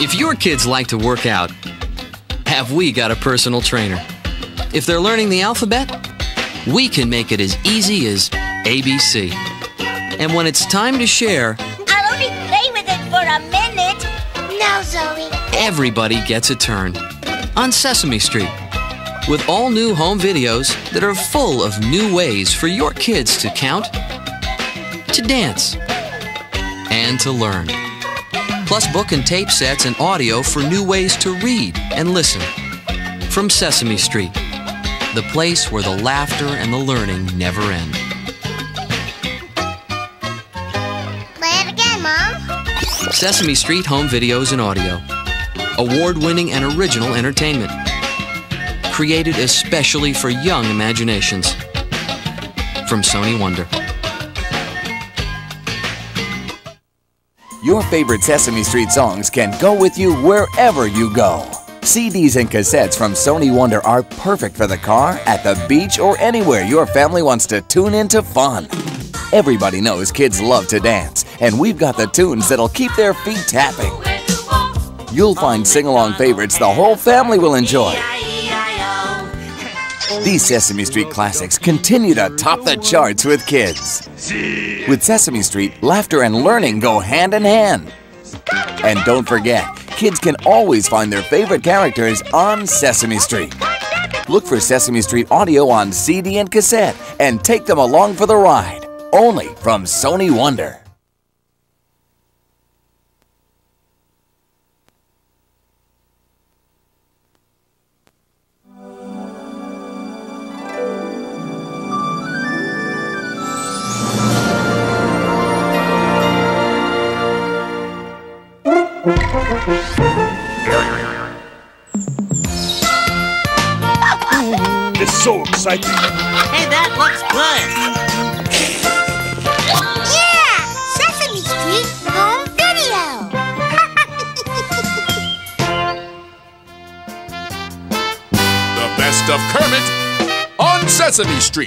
If your kids like to work out, have we got a personal trainer? If they're learning the alphabet, we can make it as easy as ABC. And when it's time to share, I'll only play with it for a minute. No, Zoe. Everybody gets a turn on Sesame Street, with all new home videos that are full of new ways for your kids to count, to dance, and to learn. Plus book and tape sets and audio for new ways to read and listen. From Sesame Street, the place where the laughter and the learning never end. Play it again, Mom. Sesame Street Home Videos and Audio. Award-winning and original entertainment. Created especially for young imaginations. From Sony Wonder. Your favorite Sesame Street songs can go with you wherever you go. CDs and cassettes from Sony Wonder are perfect for the car, at the beach, or anywhere your family wants to tune into fun. Everybody knows kids love to dance, and we've got the tunes that'll keep their feet tapping. You'll find sing-along favorites the whole family will enjoy. These Sesame Street classics continue to top the charts with kids. With Sesame Street, laughter and learning go hand in hand. And don't forget, kids can always find their favorite characters on Sesame Street. Look for Sesame Street Audio on CD and cassette and take them along for the ride. Only from Sony Wonder. It's so exciting. Hey, that looks good. Yeah! Sesame Street Home Video. The best of Kermit on Sesame Street.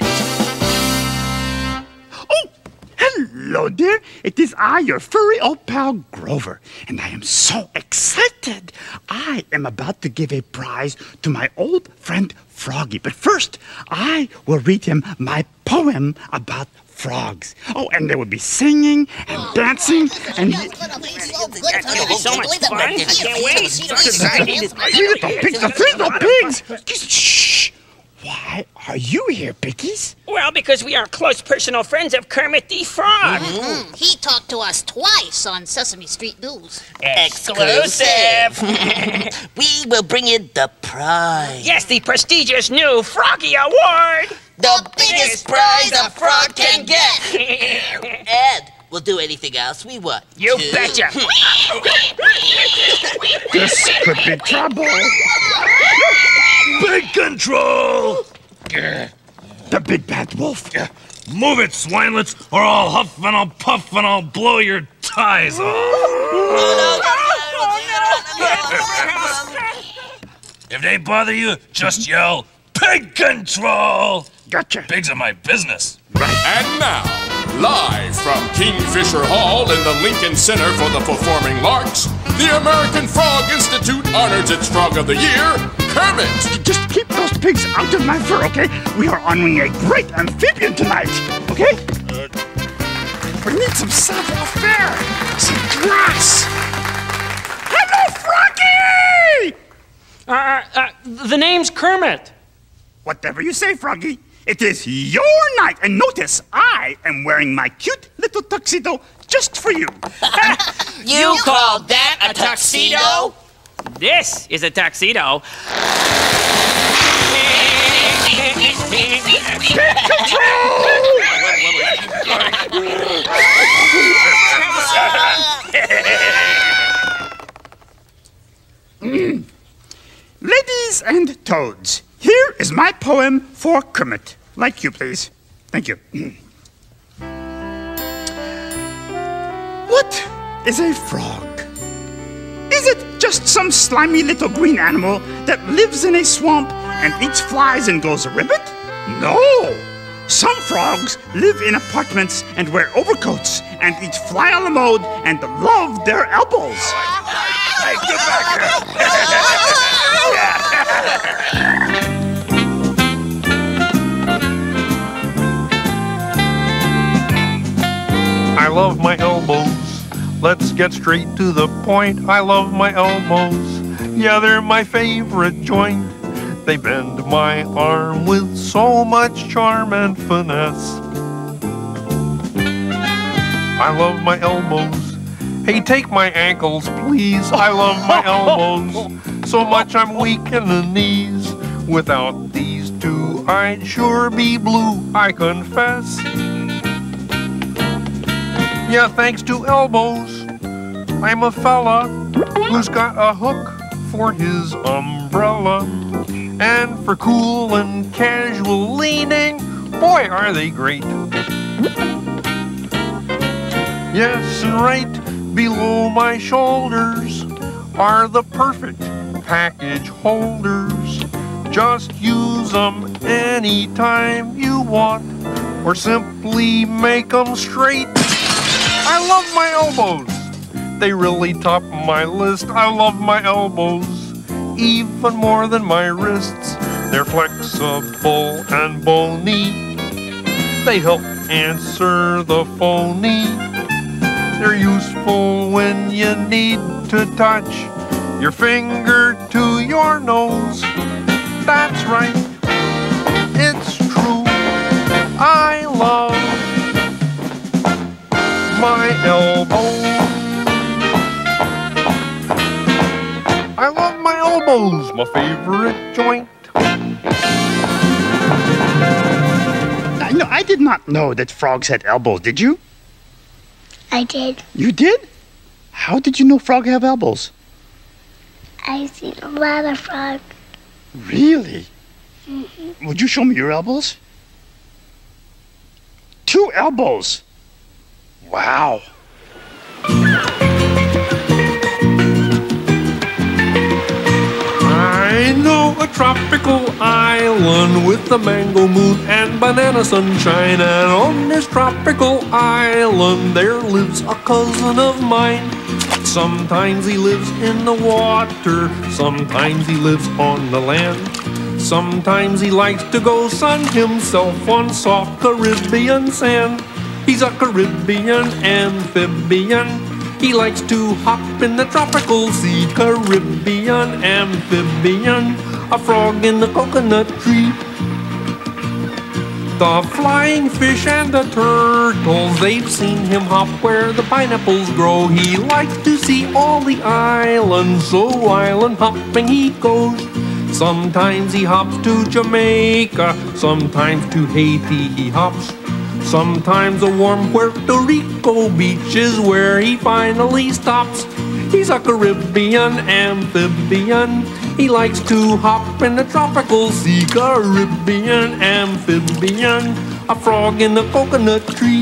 Hello there, it is I, your furry old pal Grover, and I am so excited. I am about to give a prize to my old friend Froggy, but first I will read him my poem about frogs. Oh, and there will be singing and dancing and... It'll be so much fun. I can't wait. The pigs! Shh! Why are you here, Piggies? Well, because we are close personal friends of Kermit the Frog. He talked to us twice on Sesame Street News. Exclusive. We will bring you the prize. Yes, the prestigious new Froggy Award. The biggest prize a frog can get. And we'll do anything else we want. You betcha. This could be trouble. Big control! The big bad wolf. Move it, swinelets, or I'll huff and I'll puff and I'll blow your ties off. If they bother you, just yell, Pig control! Gotcha. Pigs are my business. And now, live from Kingfisher Hall in the Lincoln Center for the Performing Larks, the American Frog Institute honors its Frog of the Year, Kermit. Just keep those pigs out of my fur, okay? We are honoring a great amphibian tonight, okay? We need some savoir-faire, some grass. Hello, Froggy! The name's Kermit. Whatever you say, Froggy. It is your night, and notice I am wearing my cute little tuxedo just for you. You call that a tuxedo? This is a tuxedo. Ladies and toads, here is my poem for Kermit. Like you, please. Thank you. What is a frog? Is it just some slimy little green animal that lives in a swamp and eats flies and goes ribbit? No! Some frogs live in apartments and wear overcoats and eat fly a la mode and love their elbows. Hey, get back I love my elbows. Let's get straight to the point. I love my elbows. Yeah, they're my favorite joint. They bend my arm with so much charm and finesse. I love my elbows. Hey, take my ankles, please. I love my elbows. So much I'm weak in the knees. Without these two, I'd sure be blue, I confess. Yeah, thanks to elbows, I'm a fella who's got a hook for his umbrella. And for cool and casual leaning, boy, are they great. Yes, and right below my shoulders are the perfect package holders. Just use them anytime you want, or simply make them straight. I love my elbows. They really top my list. I love my elbows even more than my wrists. They're flexible and bony. They help answer the phony. They're useful when you need to touch your finger to your nose. That's right, it's true. I love my elbows. I love my elbows, my favorite joint. I did not know that frogs had elbows, did you? I did. You did? How did you know frogs have elbows? I've seen a lot of frogs. Really? Mm-hmm. Would you show me your elbows? 2 elbows. Wow. I know a tropical island with a mango moon and banana sunshine. And on this tropical island there lives a cousin of mine. Sometimes he lives in the water, sometimes he lives on the land. Sometimes he likes to go sun himself on soft Caribbean sand. He's a Caribbean amphibian. He likes to hop in the tropical sea. Caribbean amphibian, a frog in the coconut tree. The flying fish and the turtles, they've seen him hop where the pineapples grow. He likes to see all the islands, so island hopping he goes. Sometimes he hops to Jamaica, sometimes to Haiti he hops. Sometimes a warm Puerto Rico beach is where he finally stops. He's a Caribbean amphibian. He likes to hop in the tropical sea. Caribbean amphibian, a frog in the coconut tree.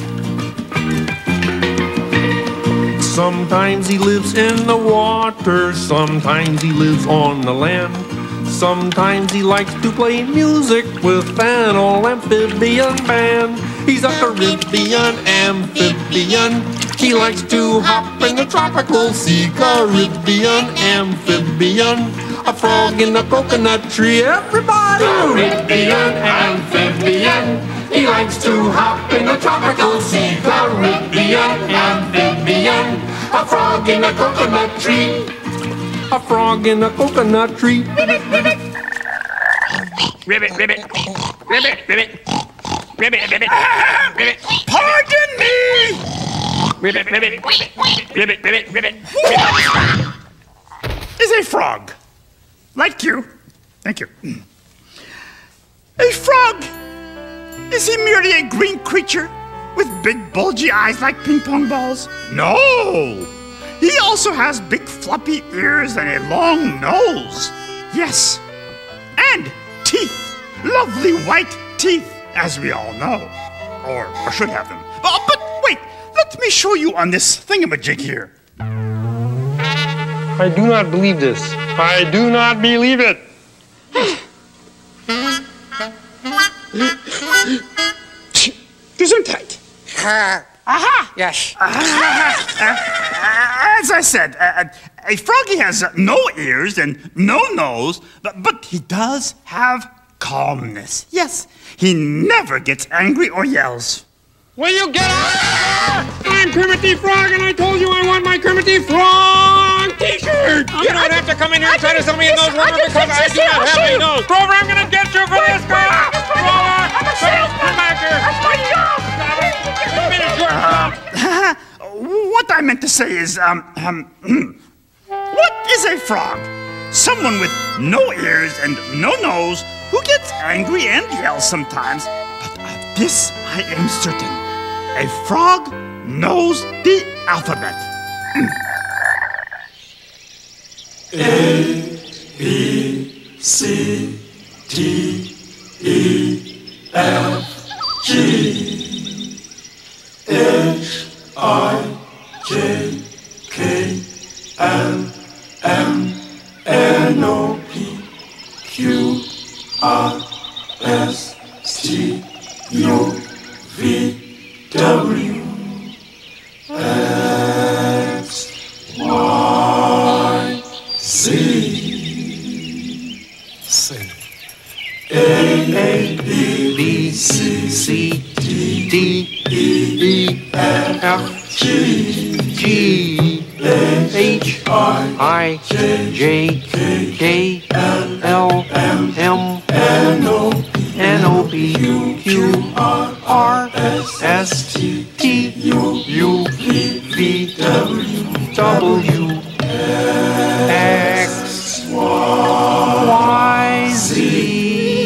Sometimes he lives in the water, sometimes he lives on the land. Sometimes he likes to play music with an old amphibian band. He's a Caribbean amphibian. He likes to hop in the tropical sea. Caribbean amphibian, a frog in the coconut tree. Everybody! Caribbean amphibian. He likes to hop in the tropical sea. Caribbean amphibian, a frog in a coconut tree. A frog in a coconut tree. Ribbit, ribbit. Ribbit, ribbit. Ribbit, ribbit. Ribbit, ribbit. Ribbit. Pardon me! Ribbit, ribbit. Ribbit, ribbit, ribbit. Is a frog like you? Thank you. A frog? Is he merely a green creature with big bulgy eyes like ping pong balls? No! He also has big floppy ears and a long nose. Yes, and teeth. Lovely white teeth, as we all know. Or should have them. But wait, let me show you on this thingamajig here. I do not believe this. I do not believe it. Gesundheit. Aha! Yes. as I said, a froggy has no ears and no nose, but he does have calmness. Yes, he never gets angry or yells. Will you get out? I'm Kermit the Frog, and I told you I want my Kermit the Frog t-shirt. You don't have to come in here and try to sell me a nose warmer because I do not have a nose. Grover, I'm going to get you for this guy. Grover, come back here. That's my job. Finish your job. What I meant to say is, what is a frog? Someone with no ears and no nose who gets angry and yells sometimes. But of this I am certain. A frog knows the alphabet. A, B, C, D, E, F, G, H, I, J, K, L, M, N, O, P, Q, R, S, T, U, V, W, X, Y, Z. A, B, C, D, E, F, G, H, I, J, K, L, M, N, O, P, Q, R, S, T, U, V, W, X, Y, Z.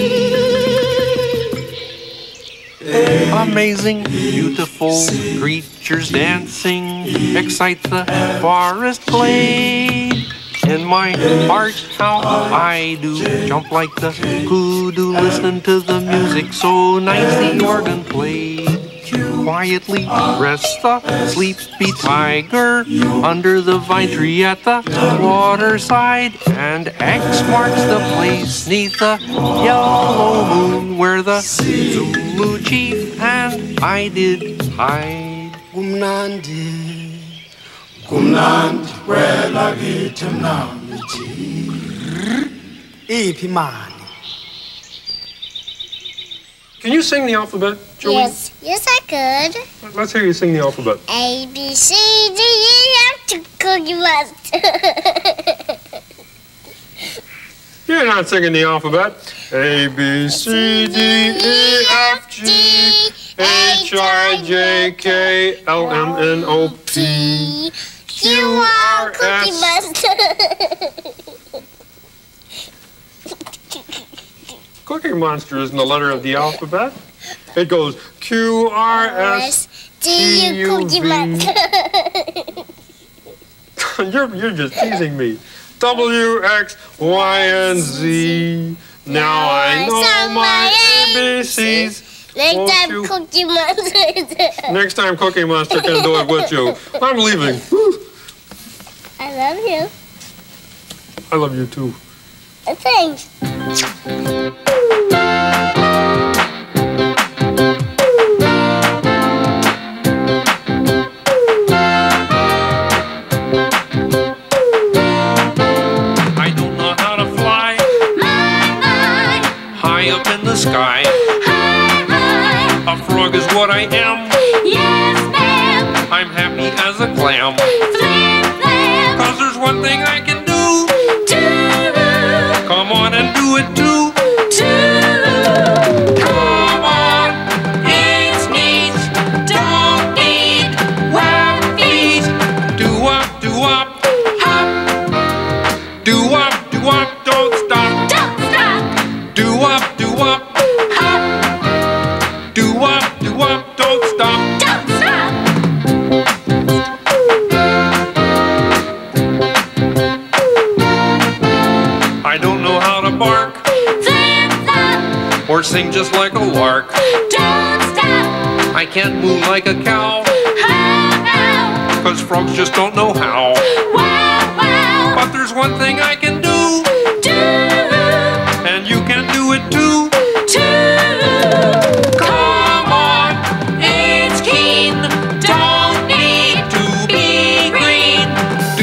Amazing, beautiful creatures dancing excite the forest glade. In my heart, how I do jump like the kudu, listening to the music so nice the organ played. Quietly rests the sleepy tiger under the vine tree at the waterside, and X marks the place neath the yellow moon where the Zulu chief and I did hide. Kumnandi, kumnandi, wela githi mnandi. Iphi mani? Can you sing the alphabet, Joey? Yes, I could. Let's hear you sing the alphabet. A, B, C, D, E, F, G, Cookie Monster. You're not singing the alphabet. A, B, C, D, E, F, G, H, I, J, K, L, M, N, O, P, Q, R, Cookie S. Monster. Cookie Monster isn't the letter of the alphabet. It goes Q, R, S, T, U, V. You're just teasing me. W, X, Y, and Z. Now I know my ABCs. Next time, Cookie Monster. Next time, Cookie Monster can do it with you. I'm leaving. I love you. I love you too. Thanks. I don't know how to fly. High up in the sky. A frog is what I am. Yes, ma'am. I'm happy as a clam. Flam, flam. 'Cause there's one thing I can do. Come on and do it too. Come on, it's neat. Don't need web feet. Do up, hop. Do up, don't stop. Don't stop. Do up, hop. Do up, don't stop. Don't stop. I don't know how to bark. Flip, flop. Or sing just like a lark. Don't stop. I can't move like a cow. How now? 'Cause frogs just don't know how. Wow, wow. But there's one thing I can do. And you can do it too. Come on, it's keen. Don't need to be green.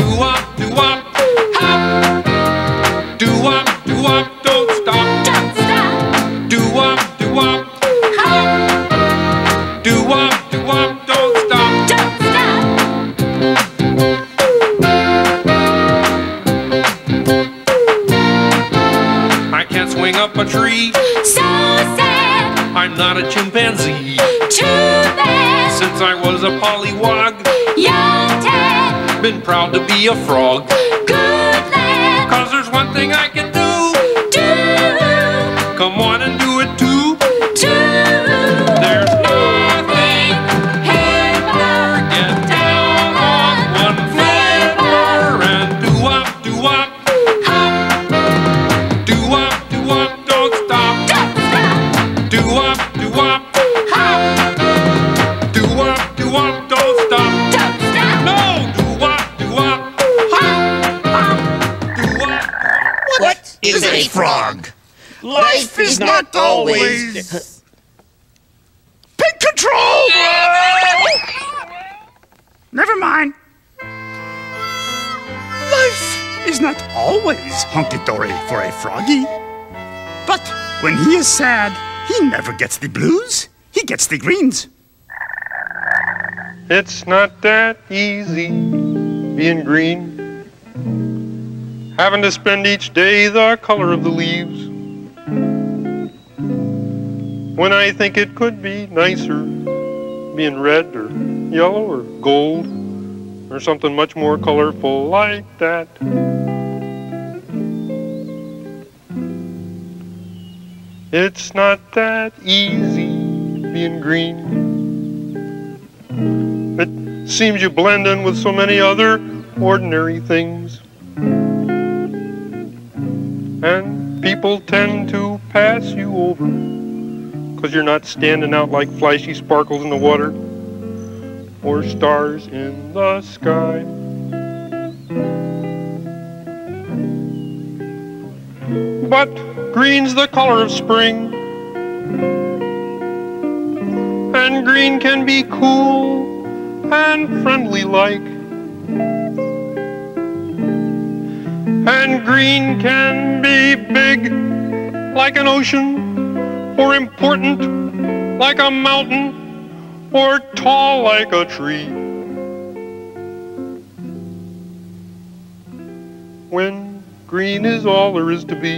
not a chimpanzee. Too bad. Since I was a pollywog, Young Ted. been proud to be a frog. Good lad. 'Cause there's one thing I can do. Do. Come on and do it too. Do. There's nothing Hipper. get down on one flavor and do-wop, do-wop. Do-wop, do-wop, don't stop. Do-wop, do-wop. Do-wop, do-wop, don't stop. No! Do-wop, do-wop. Do-wop. What is a frog? Life is not always... Take control! Never mind. Life is not always hunky-dory for a froggy. But when he is sad, he never gets the blues. He gets the greens. It's not that easy being green, having to spend each day the color of the leaves, when I think it could be nicer being red or yellow or gold or something much more colorful like that. It's not that easy being green. It seems you blend in with so many other ordinary things, and people tend to pass you over because you're not standing out like flashy sparkles in the water or stars in the sky. But green's the color of spring, and green can be cool and friendly like, and green can be big like an ocean, or important like a mountain, or tall like a tree. When green is all there is to be,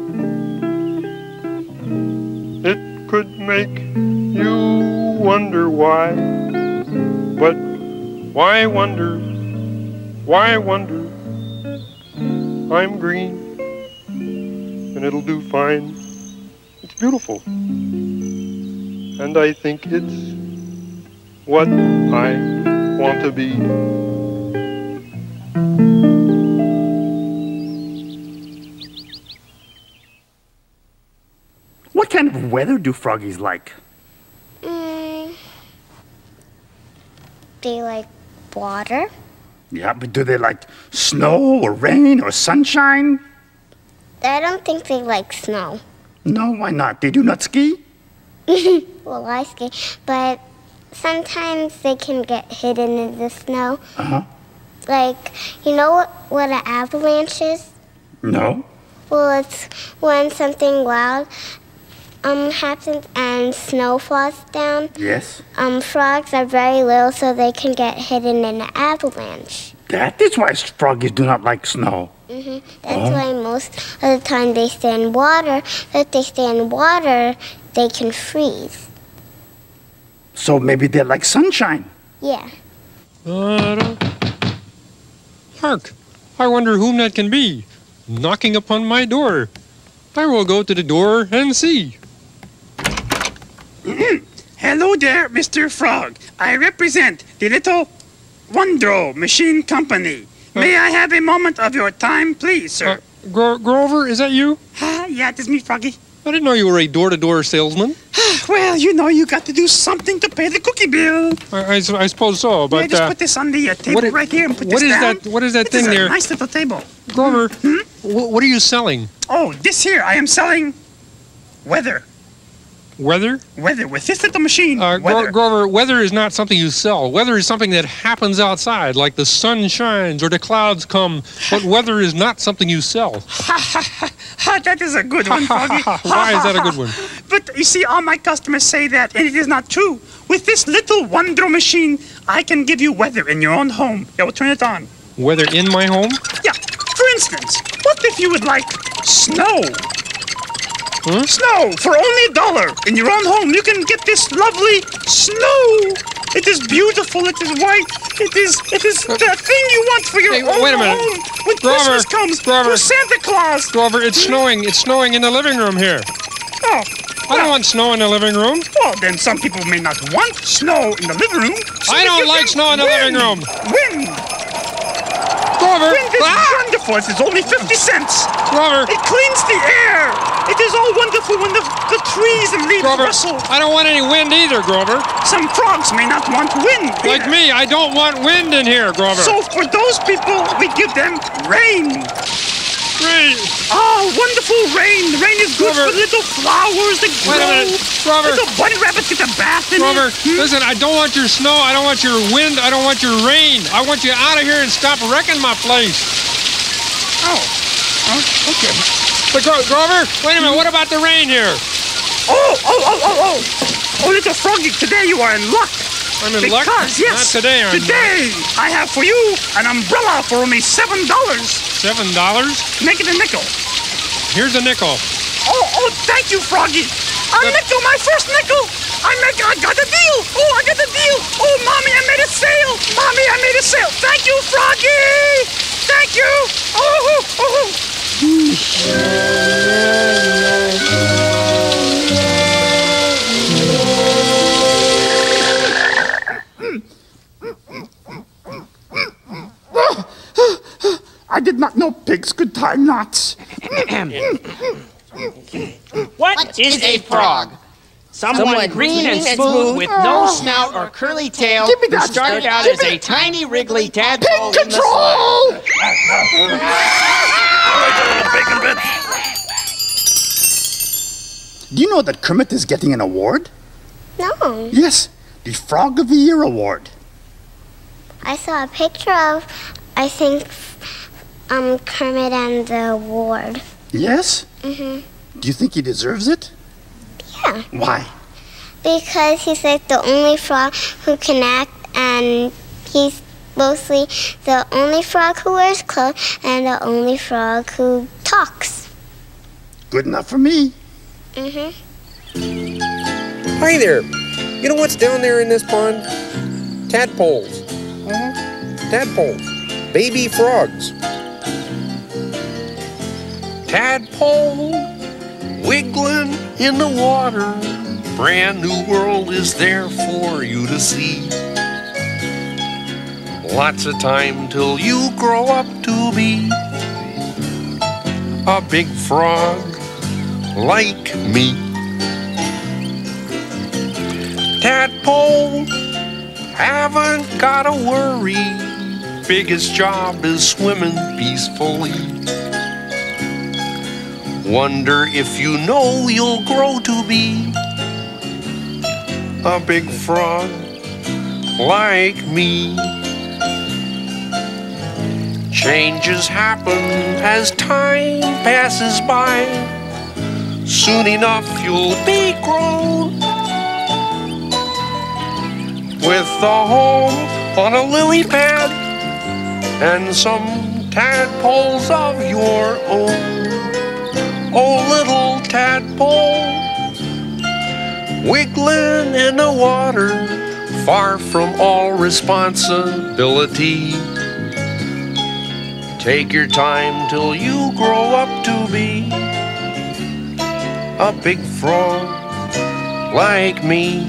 it could make you wonder why. But why wonder? Why wonder? I'm green, and it'll do fine. It's beautiful, and I think it's what I want to be. What kind of weather do froggies like? They like water. Yeah, but do they like snow or rain or sunshine? I don't think they like snow. No, why not? They do not ski? Well, I ski, but sometimes they can get hidden in the snow. Uh-huh. Like, you know what an avalanche is? No. Well, it's when something loud happens and snow falls down. Yes. Frogs are very little, so they can get hidden in an avalanche. That is why froggies do not like snow. That's why most of the time they stay in water. If they stay in water, they can freeze. So maybe they like sunshine. Yeah. Hark! I wonder whom that can be, knocking upon my door. I will go to the door and see. Hello there, Mr. Frog. I represent the Little Wondro Machine Company. May I have a moment of your time, please, sir? Grover, is that you? Yeah, it is me, Froggy. I didn't know you were a door-to-door salesman. Well, you know, you got to do something to pay the cookie bill. I suppose so, but... Yeah, just put this on the table right here and put this down. What is that thing there? It's a nice little table. Grover, what are you selling? Oh, this here, I am selling weather. Weather? Weather, with this little machine. Weather. Grover, weather is not something you sell. Weather is something that happens outside, like the sun shines or the clouds come. But weather is not something you sell. That is a good one, Froggy. Why is that a good one? But you see, all my customers say that, and it is not true. With this little Wondro machine, I can give you weather in your own home. Yeah, we'll turn it on. Weather in my home? Yeah. For instance, what if you would like snow? Snow for only $1. In your own home, you can get this lovely snow. It is beautiful. It is white. It is the thing you want for your own wait a minute. home. When Grover, Christmas comes, Grover. for Santa Claus. Grover, it's snowing. It's snowing in the living room here. Oh. I don't want snow in the living room. Well, then some people may not want snow in the living room. So I don't like snow in the living room. Wind. Grover. Wind is wonderful. It's only 50 cents. Grover. It cleans the air. It is all wonderful when the trees and leaves Grover, rustle. I don't want any wind either, Grover. Some frogs may not want wind. Like me, I don't want wind in here, Grover. So for those people, we give them rain. Rain. Oh, wonderful rain. The rain is good for little flowers that grow. Wait a minute, Grover. Little bunny rabbits get a bath in Grover, it. listen, I don't want your snow, I don't want your wind, I don't want your rain. I want you out of here and stop wrecking my place. Oh, okay. But Grover, wait a minute, what about the rain here? Oh, little Froggy, today you are in luck. I'm in luck? Because, yes, Not today, I'm today I have for you an umbrella for only $7. $7? Make it a nickel. Here's a nickel. Oh, thank you, Froggy. A nickel, my first nickel. I got a deal. Oh, I got a deal. Oh, Mommy, I made a sale. Mommy, I made a sale. Thank you, Froggy. Thank you. I did not know pigs could tie knots. What is a frog? Someone green and smooth with no snout or curly tail Give me who that. started out as a tiny wriggly tadpole Pig in the slime. control! Do you know that Kermit is getting an award? No. Yes, the Frog of the Year award. I saw a picture of, I think, Kermit and the award. Yes? Mm-hmm. Do you think he deserves it? Yeah. Why? Because he's like the only frog who can act, and he's mostly the only frog who wears clothes and the only frog who talks. Good enough for me. Mm-hmm. Hi there. You know what's down there in this pond? Tadpoles. Tadpoles. Baby frogs. Tadpole wiggling in the water. Brand new world is there for you to see. Lots of time till you grow up to be a big frog like me. Tadpole, haven't gotta worry. Biggest job is swimming peacefully. Wonder if you know you'll grow to be a big frog like me. Changes happen as time passes by. Soon enough you'll be grown, with a home on a lily pad and some tadpoles of your own. Oh, little tadpole, wiggling in the water, far from all responsibility. Take your time till you grow up to be a big frog like me.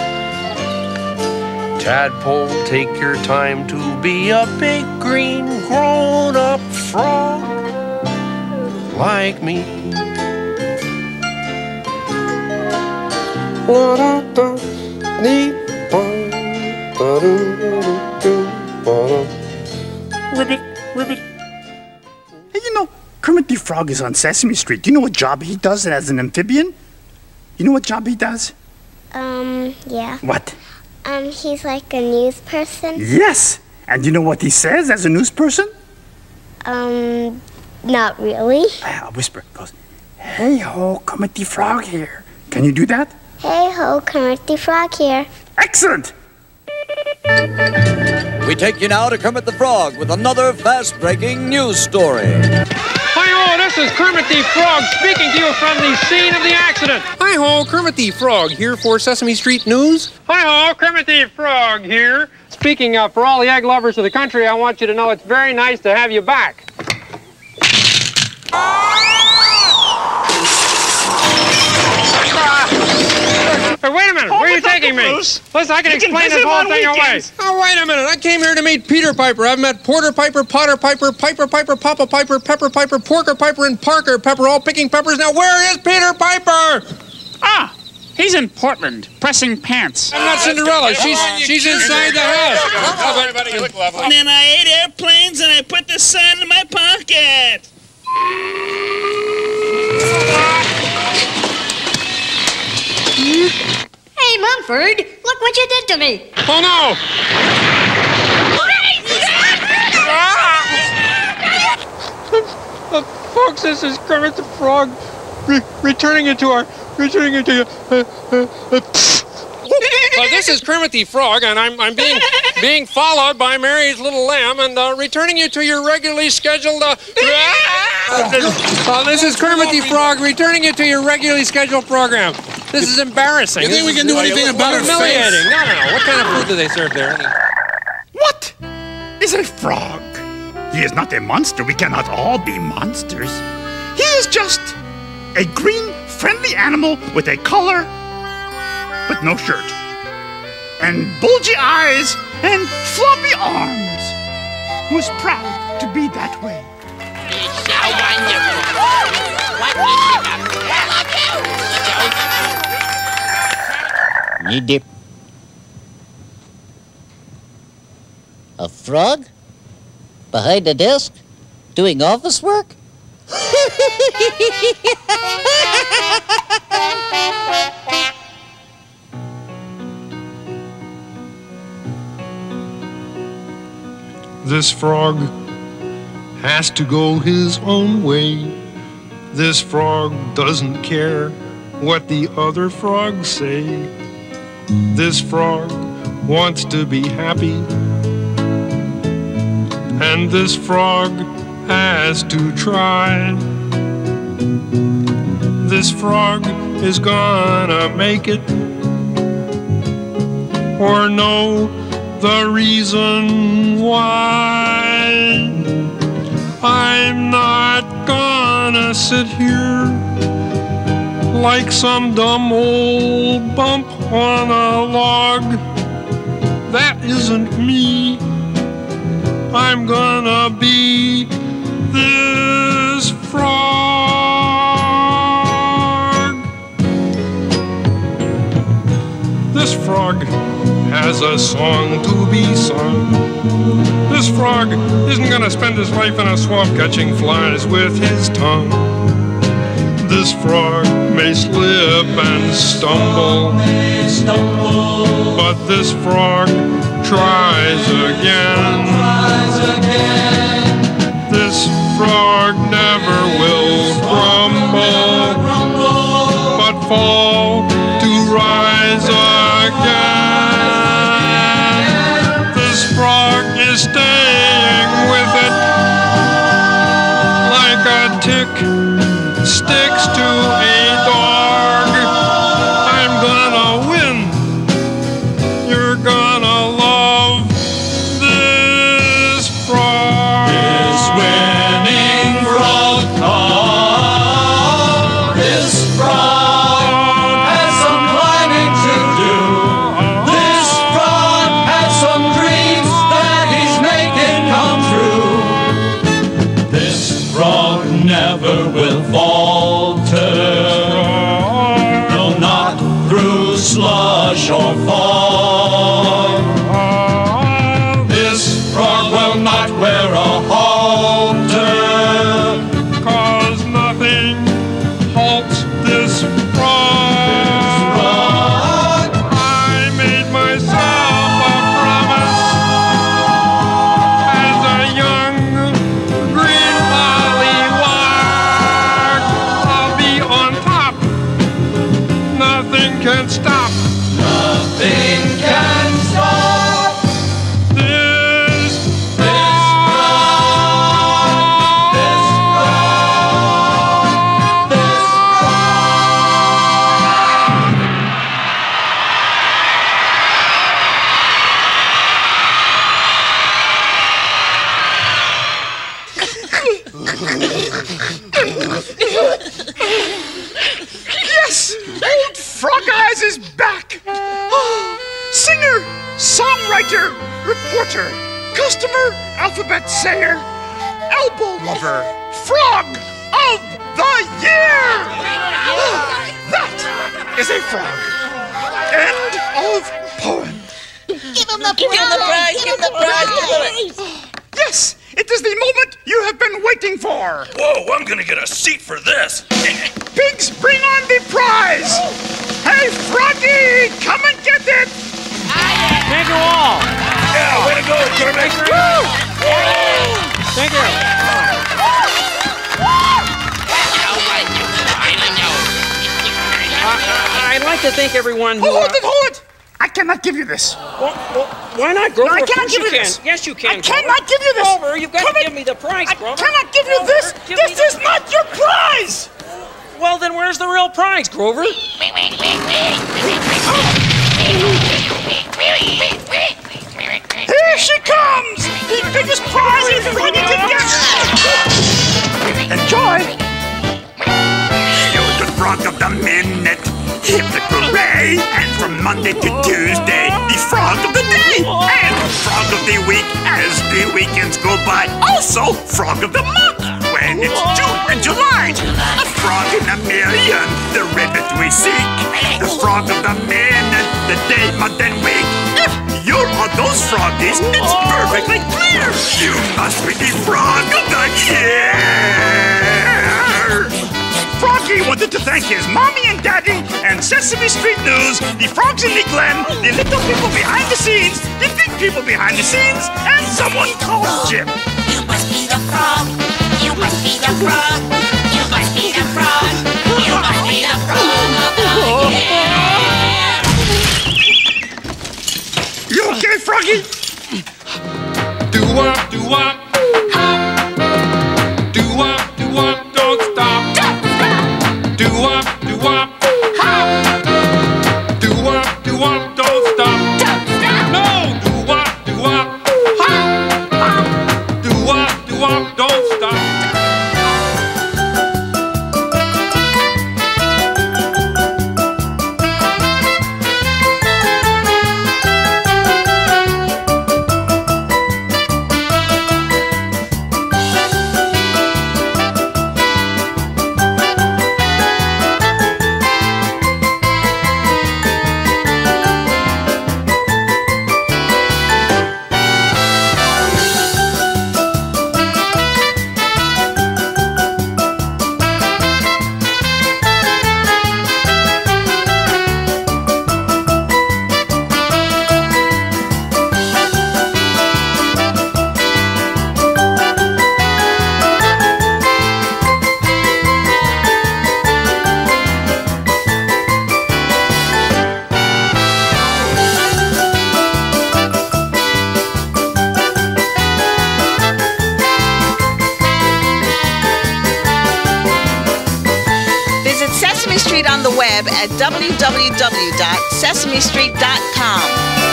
Tadpole, take your time to be a big green grown-up frog like me. Ribbit, ribbit. Hey, you know, Kermit the Frog is on Sesame Street. Do you know what job he does as an amphibian? You know what job he does? Yeah. What? He's like a news person. Yes! And you know what he says as a news person? Not really. A whisper goes, "Hey ho, Kermit the Frog here." Can you do that? Hey ho, Kermit the Frog here. Excellent! We take you now to Kermit the Frog with another fast-breaking news story. Hi, Hi-ho, this is Kermit the Frog speaking to you from the scene of the accident. Hi-ho, Kermit the Frog here for Sesame Street News. Hi-ho, Kermit the Frog here. Speaking for all the egg lovers of the country, I want you to know it's very nice to have you back. Hey, wait a minute. Where are you taking me? Listen, I can explain this whole thing away. Oh, wait a minute. I came here to meet Peter Piper. I've met Porter Piper, Potter Piper, Piper Piper, Papa Piper, Pepper Piper, Porker Piper, and Parker Pepper, all picking peppers. Now, where is Peter Piper? Ah, he's in Portland, pressing pants. I'm not Cinderella. She's inside the house. Hello, everybody. You look lovely. And then I ate airplanes and I put the sun in my pocket. Hey, Mumford, look what you did to me. Oh, no. Folks, this is Kermit the Frog returning you to your... This is Kermit the Frog, and I'm being followed by Mary's little lamb, and returning you to your regularly scheduled. This is Kermit the Frog, returning you to your regularly scheduled program. This is embarrassing. You think we can do anything about it? Humiliating. No. What kind of food do they serve there? What is a frog? He is not a monster. We cannot all be monsters. He is just a green, friendly animal with a collar, but no shirt, and bulgy eyes and floppy arms, who's proud to be that way. It's so wonderful. What is it? Knee dip. A frog? Behind the desk? Doing office work? This frog has to go his own way. This frog doesn't care what the other frogs say. This frog wants to be happy, and this frog has to try. This frog is gonna make it, or know the reason why. I'm not gonna sit here like some dumb old bump on a log. That isn't me. I'm gonna be this frog. This frog has a song to be sung. This frog isn't gonna spend his life in a swamp catching flies with his tongue. This frog may slip and stumble, but this frog tries again. This frog never will crumble, but fall to rise again. This frog is staying with it like a tick sticks to a dog. I'm gonna win. You're gonna love this frog. This winning frog call. This frog has some climbing to do. This frog has some dreams that he's making come true. This frog never will fall Yes! Old Frog Eyes is back! Singer, songwriter, reporter, customer, alphabet sayer, elbow lover, frog of the year! That is a frog. End of poem. Give him the prize! Give him the prize! Yes, it is the moment you have been waiting for. Whoa, I'm gonna get a seat for this. Pigs, bring on the prize! Hey, Froggy, come and get it! Thank you all. Yeah, way to go, Kermit. Thank you. I'd like to thank everyone who... Hold it! I cannot give you this. Why not, Grover? No, I Of can't course give you can. this. Yes, you can. I cannot give you this. Grover, you've got to give me the prize, Grover. I cannot give you this. This is not your prize. Well, then where's the real prize, Grover? Here she comes! The biggest prize a Froggy can get! Enjoy! You're the frog of the minute. Hip the hooray! And from Monday to Tuesday, the frog of the day! And frog of the week as the weekends go by. Also, frog of the month when it's June and July. A frog in a million, the ribbon we seek. The frog of the minute, the day, month, and week. If you're on those froggies, it's perfectly clear. You must be the frog of the year. Froggy wanted to thank his mommy and daddy and Sesame Street News, the frogs in the glen, the little people behind the scenes, the big people behind the scenes, and someone called Jim. You must be the frog. You must be the frog. You must be the frog. You must be the frog of the year. You okay, Froggy? Do-wop, do-wop. Do-wop, do-wop, don't stop. Do-wop, do-wop. Do-wop, do-wop, don't stop. No! Do-wop, do-wop. Do-wop, do-wop, don't stop. On the web at www.sesamestreet.com.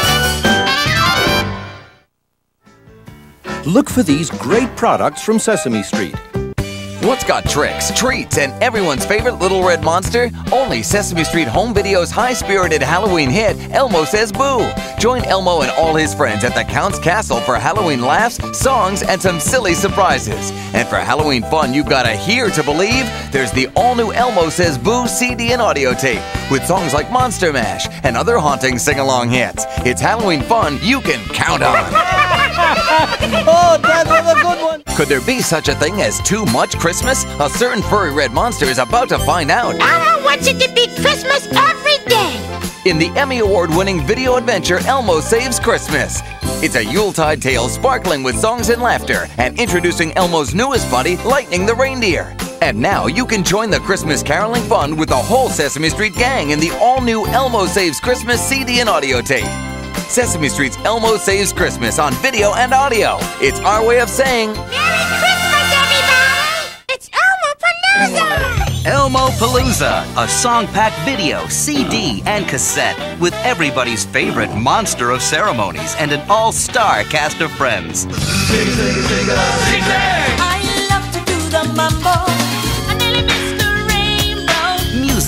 Look for these great products from Sesame Street. What's got tricks, treats, and everyone's favorite Little Red Monster? Only Sesame Street Home Video's high-spirited Halloween hit, Elmo Says Boo. Join Elmo and all his friends at the Count's Castle for Halloween laughs, songs, and some silly surprises. And for Halloween fun you've got to hear to believe, there's the all-new Elmo Says Boo CD and audio tape with songs like Monster Mash and other haunting sing-along hits. It's Halloween fun you can count on. Oh, that was a good one. Could there be such a thing as too much Christmas? A certain furry red monster is about to find out. Elmo wants it to be Christmas every day. In the Emmy Award-winning video adventure Elmo Saves Christmas. It's a Yuletide tale sparkling with songs and laughter and introducing Elmo's newest buddy, Lightning the Reindeer. And now you can join the Christmas caroling fun with the whole Sesame Street gang in the all-new Elmo Saves Christmas CD and audio tape. Sesame Street's Elmo Saves Christmas on video and audio. It's our way of saying Merry Christmas, everybody! It's Elmo-palooza! Elmo-palooza, a song-packed video, CD, and cassette with everybody's favorite monster of ceremonies and an all-star cast of friends. I love to do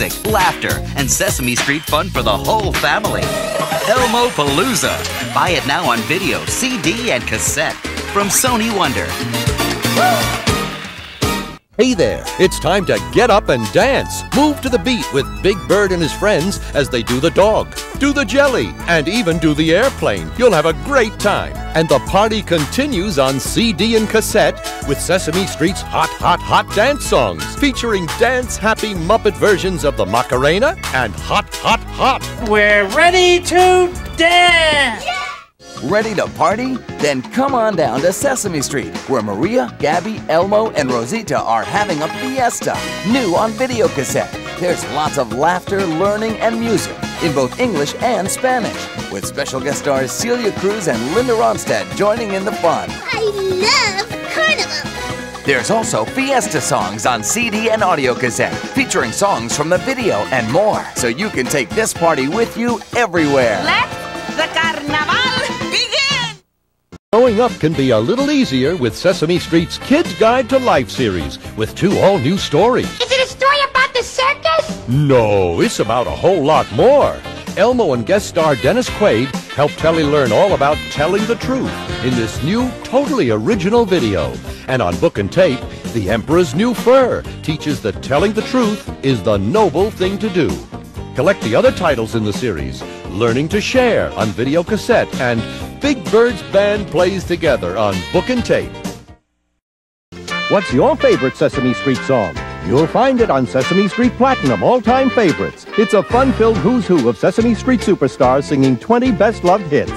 music, laughter, and Sesame Street fun for the whole family. Elmo Palooza. Buy it now on video, CD, and cassette from Sony Wonder. Hey there, it's time to get up and dance. Move to the beat with Big Bird and his friends as they do the dog, do the jelly, and even do the airplane. You'll have a great time. And the party continues on CD and cassette with Sesame Street's Hot, Hot, Hot dance songs, featuring dance-happy Muppet versions of the Macarena and Hot, Hot, Hot. We're ready to dance! Ready to party? Then come on down to Sesame Street, where Maria, Gabby, Elmo, and Rosita are having a fiesta, new on video cassette. There's lots of laughter, learning, and music in both English and Spanish, with special guest stars Celia Cruz and Linda Ronstadt joining in the fun. I love Carnival. There's also fiesta songs on CD and audio cassette, featuring songs from the video and more, so you can take this party with you everywhere. Let the carnaval begin! Growing up can be a little easier with Sesame Street's Kids Guide to Life series, with 2 all-new stories. Is it a story about the circus? No, it's about a whole lot more. Elmo and guest star Dennis Quaid help Telly learn all about telling the truth in this new, totally original video. And on Book and Tape, The Emperor's New Fur teaches that telling the truth is the noble thing to do. Collect the other titles in the series, Learning to Share on video cassette and Big Bird's Band Plays Together on Book and Tape. What's your favorite Sesame Street song? You'll find it on Sesame Street Platinum All-Time Favorites. It's a fun-filled who's who of Sesame Street superstars singing 20 best-loved hits.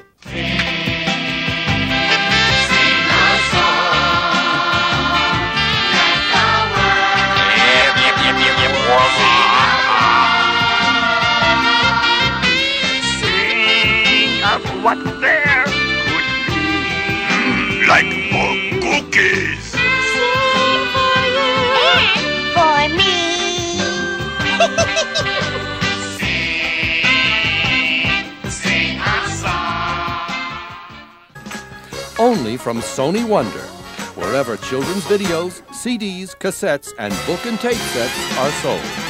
What there could be, like more cookies. Sing for you and for me. Sing a song. Only from Sony Wonder, wherever children's videos, CDs, cassettes, and book and tape sets are sold.